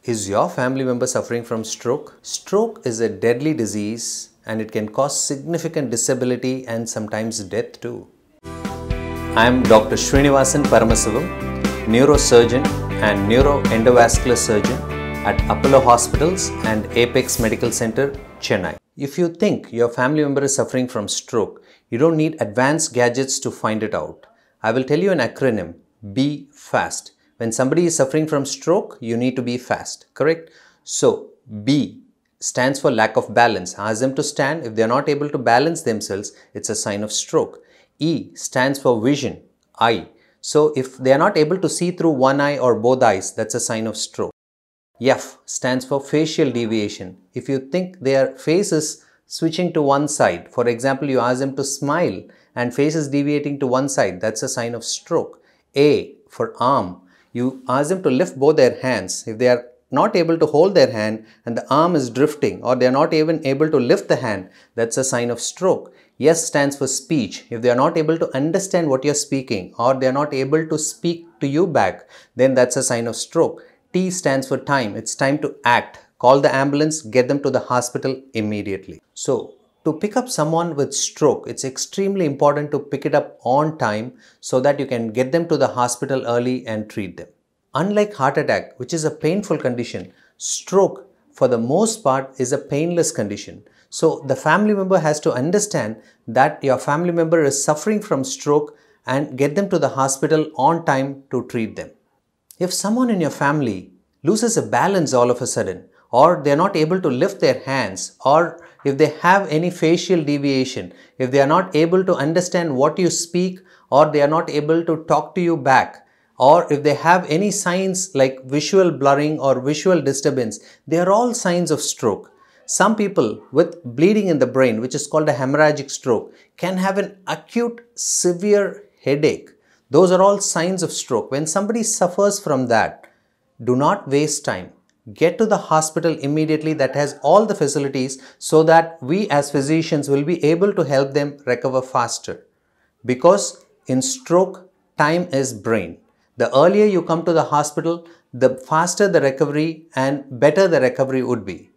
Is your family member suffering from stroke? Stroke is a deadly disease and it can cause significant disability and sometimes death too. I am Dr. Srinivasan Paramasivam, neurosurgeon and neuroendovascular surgeon at Apollo Hospitals and Apex Medical Center, Chennai. If you think your family member is suffering from stroke, you don't need advanced gadgets to find it out. I will tell you an acronym, BEFAST. When somebody is suffering from stroke, you need to be fast, correct? So, B stands for lack of balance. Ask them to stand. If they are not able to balance themselves, it's a sign of stroke. E stands for vision, eye. So, if they are not able to see through one eye or both eyes, that's a sign of stroke. F stands for facial deviation. If you think their face is switching to one side, for example, you ask them to smile and face is deviating to one side, that's a sign of stroke. A for arm. You ask them to lift both their hands. If they are not able to hold their hand and the arm is drifting or they are not even able to lift the hand, that's a sign of stroke. S stands for speech. If they are not able to understand what you're speaking or they are not able to speak to you back, then that's a sign of stroke. T stands for time. It's time to act. Call the ambulance, get them to the hospital immediately. So, to pick up someone with stroke, it's extremely important to pick it up on time so that you can get them to the hospital early and treat them. Unlike heart attack, which is a painful condition, stroke for the most part is a painless condition. So the family member has to understand that your family member is suffering from stroke and get them to the hospital on time to treat them. If someone in your family loses a balance all of a sudden, or they are not able to lift their hands, or if they have any facial deviation, if they are not able to understand what you speak, or they are not able to talk to you back, or if they have any signs like visual blurring or visual disturbance, they are all signs of stroke. Some people with bleeding in the brain, which is called a hemorrhagic stroke, can have an acute severe headache. Those are all signs of stroke. When somebody suffers from that, do not waste time. Get to the hospital immediately that has all the facilities so that we as physicians will be able to help them recover faster. Because in stroke, time is brain. The earlier you come to the hospital, the faster the recovery and better the recovery would be.